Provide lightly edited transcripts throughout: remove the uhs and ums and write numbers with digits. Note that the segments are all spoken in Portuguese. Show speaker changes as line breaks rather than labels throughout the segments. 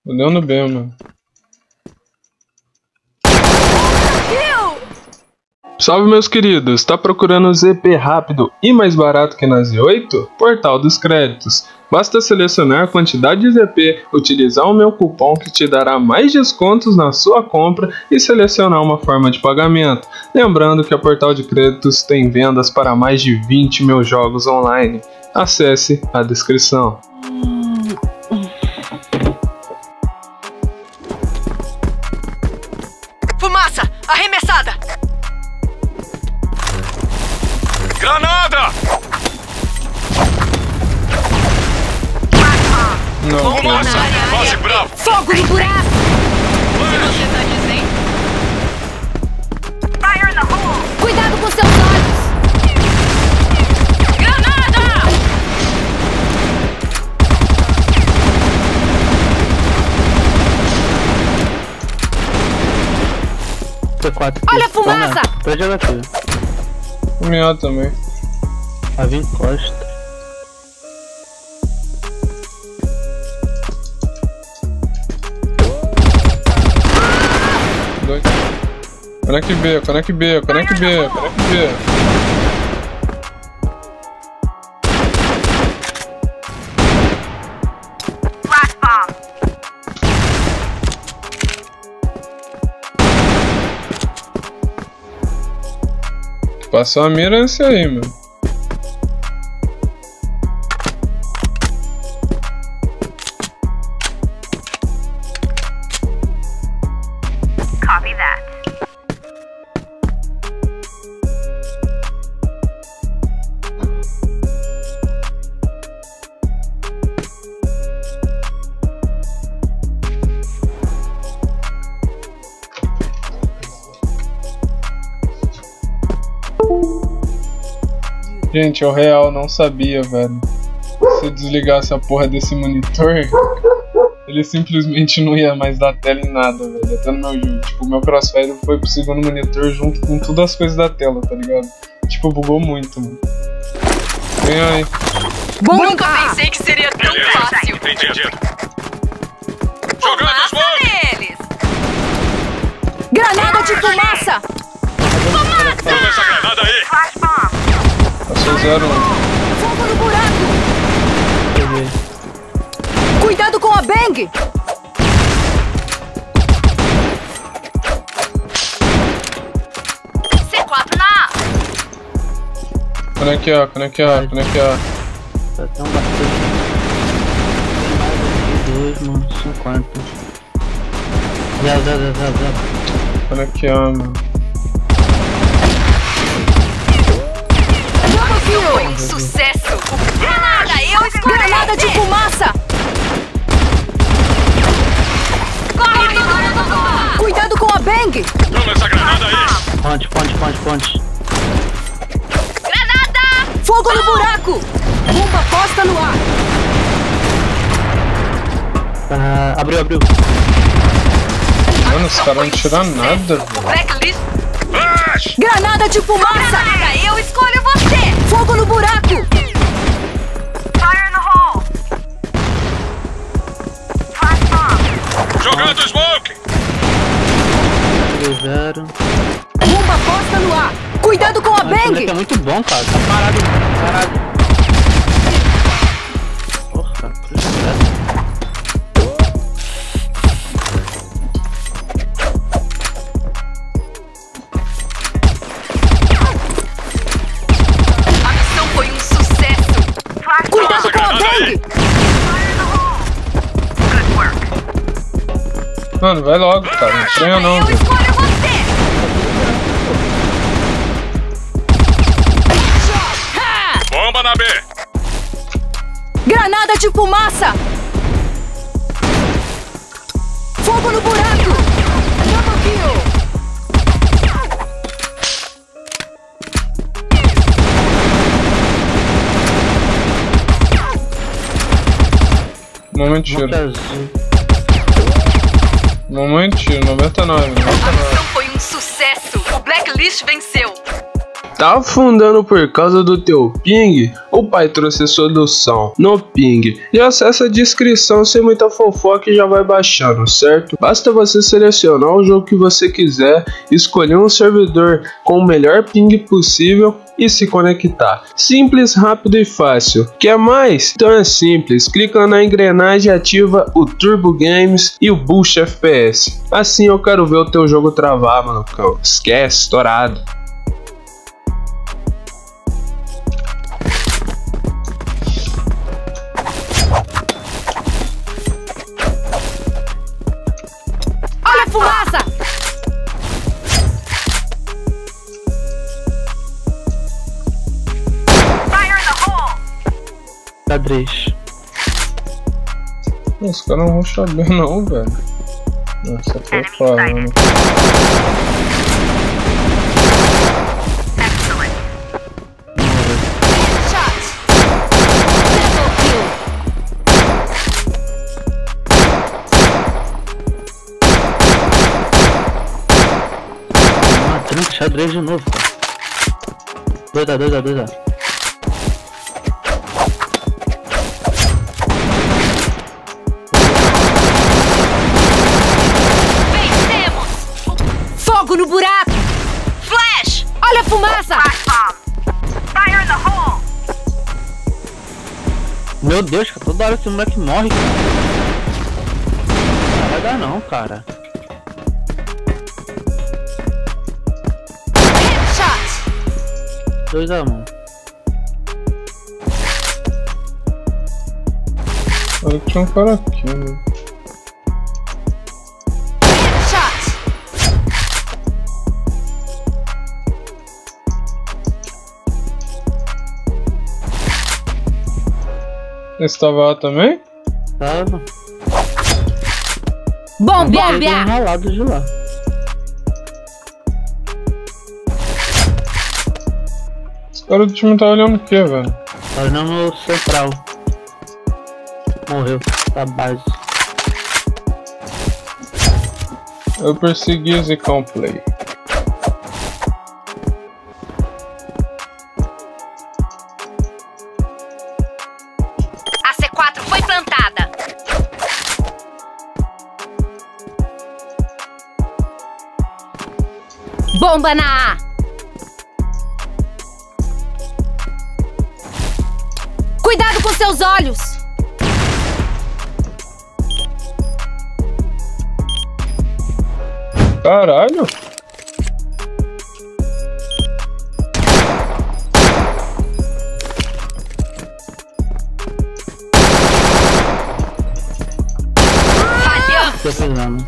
Deu no B, mano. Salve, meus queridos! Tá procurando ZP rápido e mais barato que na Z8? Portal dos Créditos. Basta selecionar a quantidade de ZP, utilizar o meu cupom que te dará mais descontos na sua compra e selecionar uma forma de pagamento. Lembrando que a Portal de Créditos tem vendas para mais de 20 mil jogos online. Acesse a descrição.
Fumaça! Arremessada!
Granada!
Não,
Fumaça! Base bravo!
Fogo no buraco! O que você tá dizendo? Fire in the hole! Cuidado com seus olhos! Granada!
P4.
Olha a fumaça!
Pode jogar tudo.
o meu também.
A vir Costa.
Conecte B, conecte B, conecte B, conecte B. Passou a mira esse aí, mano.
Copy that.
Gente, eu real não sabia, velho. Se eu desligasse a porra desse monitor, ele simplesmente não ia mais dar tela em nada, velho. Até no meu jogo. Tipo, o meu Crossfire foi pro segundo monitor junto com todas as coisas da tela, tá ligado? Tipo, bugou muito, mano. Vem aí.
Nunca pensei que seria tão fácil.
Entendido. Jogando smoke!
Neles. Granada de fumaça!
Toma essa granada aí!
Passou 0-1.
Fogo no buraco!
Peguei.
Cuidado com a Bang! C4 na A!
Conecte A, conecte A, conecte A.
Tá até um bastante. Dois, mano. 50. Já.
Conecte A, mano.
Foi um sucesso! Granada, eu escolhi! Granada de fumaça! Corre! Cuidado com a Bang!
Toma essa granada aí!
Ponte.
Granada! Fogo no buraco! Bomba posta no ar!
Abriu.
Mano, os caras não tiram nada, velho.
Blacklist!
Flash!
Granada de fumaça! Granada, eu escolho você! Fogo no buraco! Fire in the hole! Flash bomb!
Jogando smoke!
0.
Bomba posta no ar! Cuidado com a
Esse moleque
Bang!
é muito bom, cara. Tá parado. Porra, cruzado.
A missão foi um sucesso! Cuidado com a Bang!
Mano, vai logo, cara. Não estranha não,
Eu
velho.
escolho você! Ha!
Bomba na B!
Granada de fumaça! Fogo no buraco! Double kill!
Momento de tiro.
Azul.
Momento de tiro. 99.
A missão foi um sucesso! O Blacklist venceu!
Tá afundando por causa do teu ping? O pai trouxe a solução no ping. E acessa a descrição sem muita fofoca e já vai baixando, certo? Basta você selecionar o jogo que você quiser, escolher um servidor com o melhor ping possível e se conectar. Simples, rápido e fácil. Quer mais? Então é simples. Clica na engrenagem e ativa o Turbo Games e o Boost FPS. Assim eu quero ver o teu jogo travar, mano. Esquece, estourado.
Olha a fumaça!
Xadrez.
Os caras não vão saber não, velho. Nossa, foi claro, né?
Trinca, xadrez de novo, cara. 2x2x2x.
Fogo no buraco! Flash! Olha a fumaça! Fire in the hole!
Meu Deus, cara, toda hora esse moleque morre, cara. Não vai dar não, cara.
Headshot!
2x1.
Olha que tinha um cara aqui, né?
Headshot!
Esse tava lá também?
Tava.
Bombear!
Ralado de lá.
Esse cara do time tá olhando o que, velho?
Tá olhando no central. Morreu. Tá base.
Eu persegui o Zicão Play.
A C4 foi plantada. Bomba na A. Cuidado com seus olhos.
Caralho!
Falhou.
Tô precisando.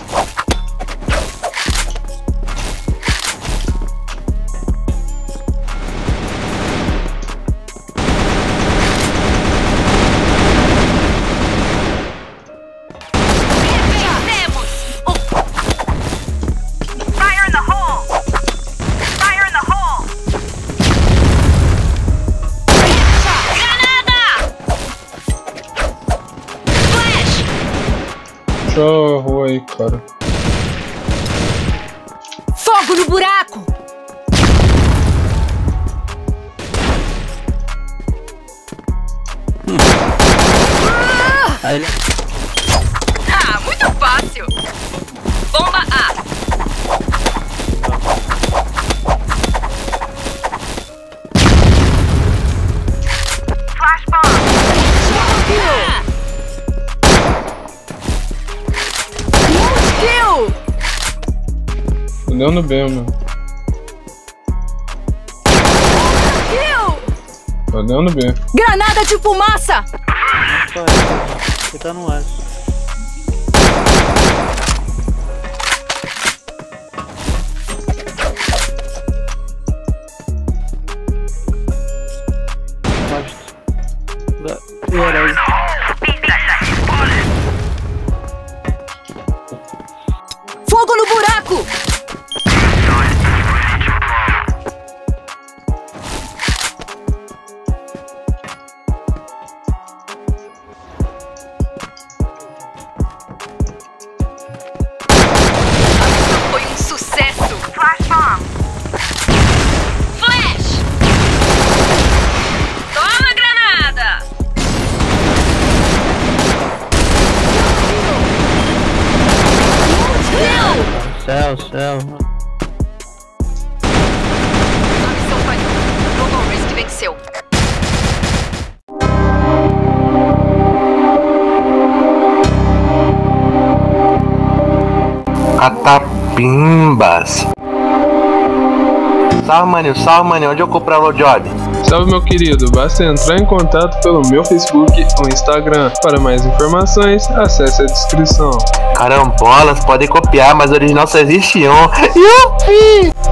Deixa a rua aí, cara.
Fogo no buraco!
Aí ele...
Ah, muito fácil! Bomba A! Flash bomb! Kill!
Olhando bem, mano.
Kill!
Olhando bem.
Granada de fumaça!
Você tá no ar.
Fogo no buraco!
Céu.
A missão falhou. Global Risk venceu.
Catapimbas. Salve, maninho, onde eu comprar o job?
Salve, meu querido, basta entrar em contato pelo meu Facebook ou Instagram. Para mais informações, acesse a descrição.
Carambolas, podem copiar, mas original só existe um. Yupi!